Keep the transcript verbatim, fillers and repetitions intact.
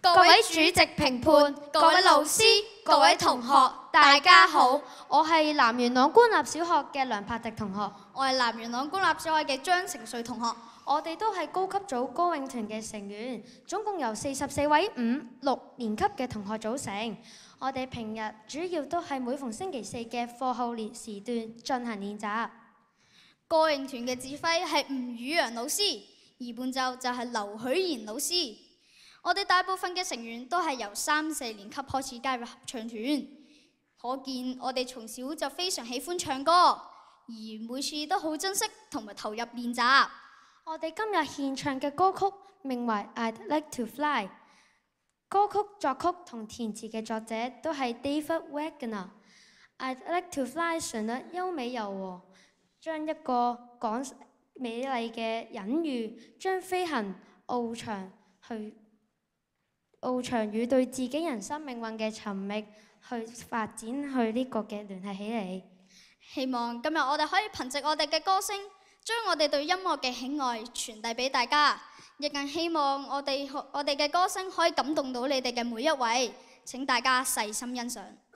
各位主席評判、各位老師、各位同學，大家好， 我係南元朗官立小學嘅梁柏迪同學， 我係南元朗官立小學嘅張成瑞同學。 我哋都係高級組歌詠團嘅成員，總共由四十四位五六年級嘅同學組成。我哋平日主要都係每逢星期四嘅課後練時段進行練習。 歌詠團嘅指揮係吳宇陽老師，而伴奏就係劉許賢老師。我哋大部分嘅成員都係由三四年級開始加入合唱團，可見我哋從小就非常喜歡唱歌，而每次都好珍惜同埋投入練習。 我哋今日獻唱嘅歌曲名為《I'd Like to Fly》，歌曲作曲同填詞嘅作者都係 David Wagner。《I'd Like to Fly》旋律優美柔和，將一個講美麗嘅隱喻，將飛行翱翔去翱翔與對自己人生命運嘅尋覓去發展去呢個嘅聯繫起嚟。 希望今日我哋可以憑藉我哋嘅歌聲，將我哋對音樂嘅喜愛傳遞俾大家，亦更希望我哋我哋嘅歌聲可以感動到你哋嘅每一位。請大家細心欣賞。